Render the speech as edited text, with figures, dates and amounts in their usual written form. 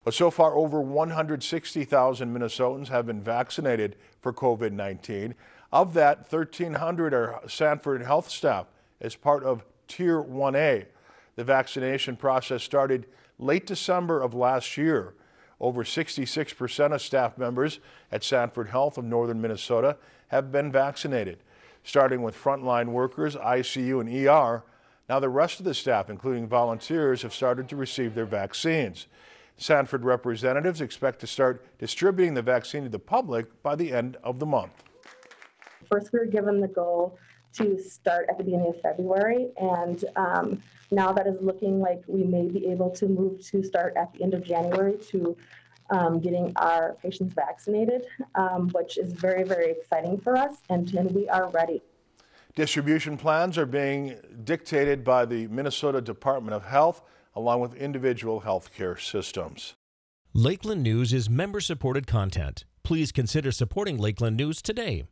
But so far, over 160,000 Minnesotans have been vaccinated for COVID-19. Of that, 1,300 are Sanford health staff as part of Tier 1A. The vaccination process started late December of last year. Over 66% of staff members at Sanford Health of northern Minnesota have been vaccinated. Starting with frontline workers, ICU and ER, now the rest of the staff, including volunteers, have started to receive their vaccines. Sanford representatives expect to start distributing the vaccine to the public by the end of the month. First, we were given the goal to start at the beginning of February, and now that is looking like we may be able to move to start at the end of January to getting our patients vaccinated, which is very, very exciting for us, and we are ready. Distribution plans are being dictated by the Minnesota Department of Health, along with individual health care systems. Lakeland News is member-supported content. Please consider supporting Lakeland News today.